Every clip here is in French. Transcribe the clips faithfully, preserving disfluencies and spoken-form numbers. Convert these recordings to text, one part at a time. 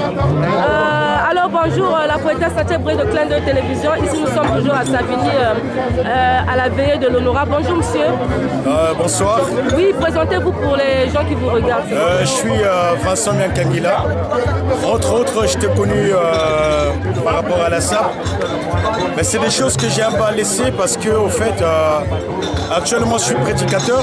Euh, alors bonjour, euh, la poétesse Satia Bré de Clin d'œil Télévision. Ici nous sommes toujours à Savigny, euh, euh, à la veillée de l'honorable. Bonjour monsieur. Euh, bonsoir. Oui, présentez-vous pour les gens qui vous regardent. Euh, je suis euh, Vincent Miankangila. Entre autres, je t'ai connu euh, par rapport à la S A P. Mais c'est des choses que j'ai un peu laissées parce que, au fait, euh, actuellement je suis prédicateur.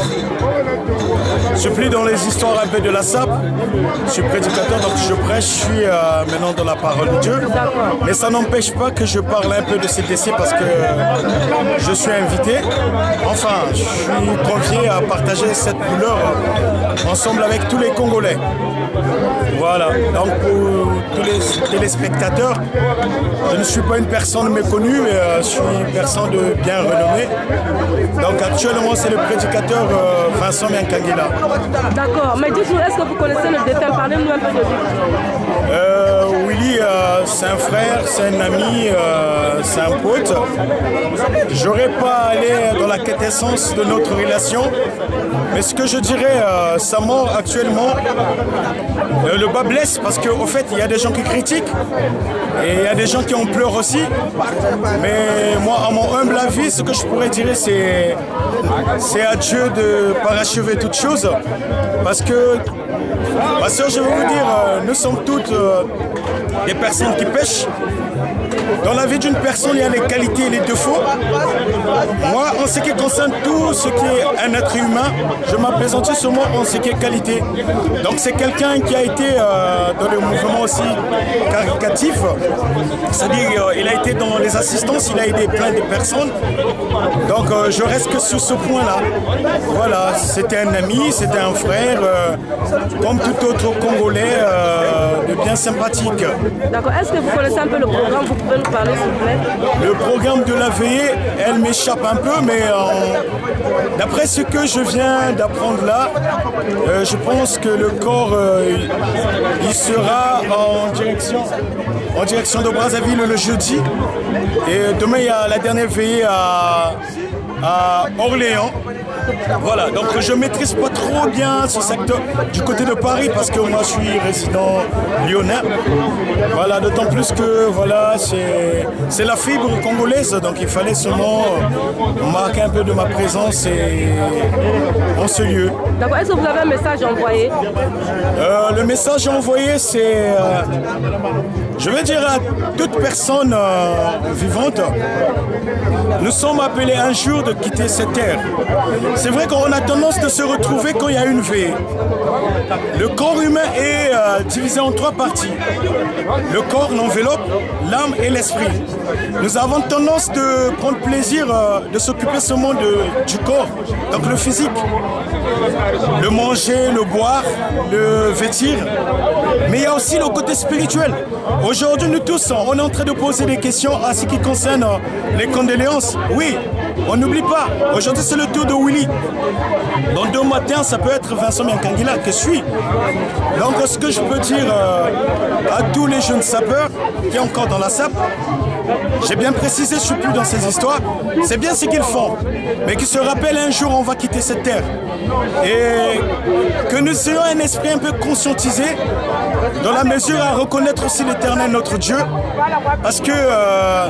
Je suis plus dans les histoires un peu de la S A P. Je suis prédicateur, donc je prêche, je suis euh, maintenant dans la parole de Dieu. Mais ça n'empêche pas que je parle un peu de C T C parce que je suis invité. Enfin, je suis convié à partager cette couleur ensemble avec tous les Congolais. Voilà, donc pour tous les téléspectateurs, je ne suis pas une personne méconnue, mais euh, je suis une personne de bien renommée. Donc actuellement, c'est le prédicateur euh, Vincent Miankangila. D'accord, mais dites-nous, est-ce que vous connaissez le défunt? Parlez-nous un peu de lui. Euh, Willy, euh, c'est un frère, c'est un ami, euh, c'est un pote. J'aurais pas allé dans la quintessence de notre relation, mais ce que je dirais, euh, sa mort actuellement, euh, le bas blesse parce qu'au fait, il y a des gens qui critiquent et il y a des gens qui en pleurent aussi. Mais moi, à mon humble avis, ce que je pourrais dire, c'est c'est à Dieu de parachever toutes choses parce que, ma soeur, je vais vous dire, euh, nous sommes toutes euh, des personnes qui pêchent. Dans la vie d'une personne, il y a les qualités et les défauts. Moi, en ce qui concerne tout ce qui est un être humain, je m'apaisantis seulement en ce qui est qualité. Donc c'est quelqu'un qui a été euh, dans le mouvement aussi caricatif. C'est-à-dire euh, il a été dans les assistances, il a aidé plein de personnes. Donc euh, je reste que sur ce point-là. Voilà, c'était un ami, c'était un frère, euh, comme tout autre Congolais, euh, de bien sympathique. D'accord, est-ce que vous connaissez un peu le programme? Vous pouvez nous parler s'il vous plaît? Le programme de la veillée, elle m'échappe un peu, mais euh, d'après ce que je viens d'apprendre là, euh, je pense que le corps, euh, il sera en direction, en direction de Brazzaville le jeudi. Et demain, il y a la dernière veillée à, à Orléans. Voilà, donc je ne maîtrise pas trop bien ce secteur du côté de Paris parce que moi je suis résident lyonnais. Voilà, d'autant plus que voilà, c'est la fibre congolaise, donc il fallait seulement marquer un peu de ma présence et, en ce lieu. D'accord, est-ce que vous avez un message à envoyer? euh, Le message à envoyer, c'est, euh, je veux dire à toute personne euh, vivante, nous sommes appelés un jour de quitter cette terre. C'est vrai qu'on a tendance de se retrouver quand il y a une veillée. Le corps humain est euh, divisé en trois parties. Le corps, l'enveloppe, l'âme et l'esprit. Nous avons tendance de prendre plaisir euh, de s'occuper seulement de, du corps, donc le physique. Le manger, le boire, le vêtir. Mais il y a aussi le côté spirituel. Aujourd'hui, nous tous, on est en train de poser des questions à ce qui concerne euh, les condoléances. Oui, on n'oublie pas. Aujourd'hui, c'est le tour de Willy. Dans deux matins, ça peut être Vincent Miankangila que je suis. Donc, ce que je peux dire euh, à tous les jeunes sapeurs qui sont encore dans la S A P, j'ai bien précisé, je ne suis plus dans ces histoires. C'est bien ce qu'ils font, mais qu'ils se rappellent un jour, on va quitter cette terre. Et que nous ayons un esprit un peu conscientisé, dans la mesure à reconnaître aussi l'Éternel, notre Dieu, parce que euh,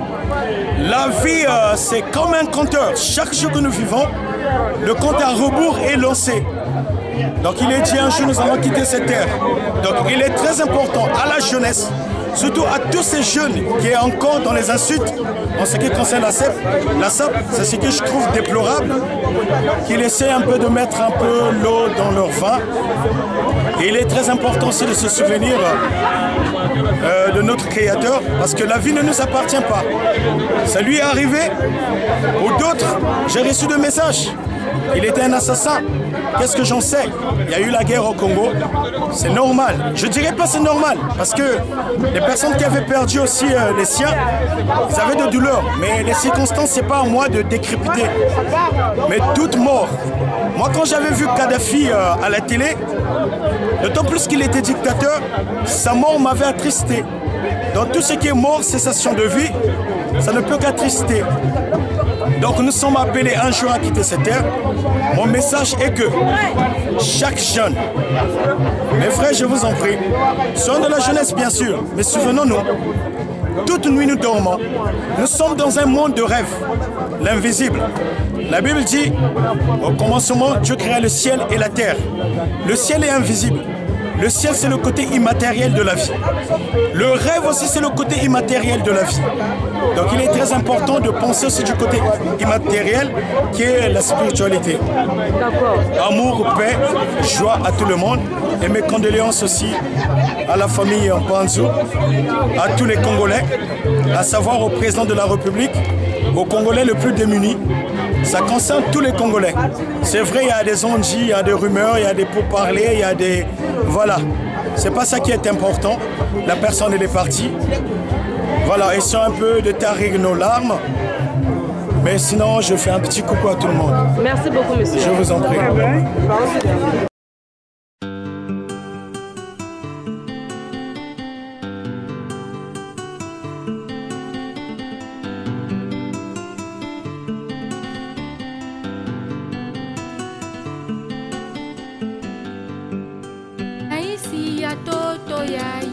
la vie, euh, c'est comme un compteur. Chaque jour que nous vivons, le compte à rebours est lancé. Donc il est dit un jour, nous allons quitter cette terre. Donc il est très important à la jeunesse, surtout à tous ces jeunes qui sont encore dans les insultes en ce qui concerne la S A P. La S A P, c'est ce que je trouve déplorable, qu'ils essaient un peu de mettre un peu l'eau dans leur vin. Et il est très important aussi de se souvenir euh, de notre Créateur, parce que la vie ne nous appartient pas. Ça lui est arrivé, ou d'autres, j'ai reçu des messages. Il était un assassin. Qu'est-ce que j'en sais? Il y a eu la guerre au Congo. C'est normal. Je dirais pas c'est normal, parce que les personnes qui avaient perdu aussi euh, les siens, ils avaient de douleurs. Mais les circonstances, c'est pas à moi de décrépiter. Mais toute mort. Moi, quand j'avais vu Kadhafi euh, à la télé, d'autant plus qu'il était dictateur, sa mort m'avait attristé. Dans tout ce qui est mort, cessation de vie, ça ne peut qu'attrister. Donc nous sommes appelés un jour à quitter cette terre. Mon message est que chaque jeune, mes frères, je vous en prie, soyons de la jeunesse bien sûr, mais souvenons-nous, toute nuit nous dormons. Nous sommes dans un monde de rêve, l'invisible. La Bible dit, au commencement, Dieu créa le ciel et la terre. Le ciel est invisible. Le ciel, c'est le côté immatériel de la vie. Le rêve aussi, c'est le côté immatériel de la vie. Donc il est très important de penser aussi du côté immatériel qui est la spiritualité. Amour, paix, joie à tout le monde. Et mes condoléances aussi à la famille Mpanzu, à tous les Congolais, à savoir au président de la République, aux Congolais le plus démunis. Ça concerne tous les Congolais. C'est vrai, il y a des ondits, il y a des rumeurs, il y a des pourparlers, il y a des... Voilà. C'est pas ça qui est important. La personne, elle est partie. Voilà, essayons un peu de tarir nos larmes. Mais sinon, je fais un petit coucou à tout le monde. Merci beaucoup, monsieur. Je vous en prie. Toto ya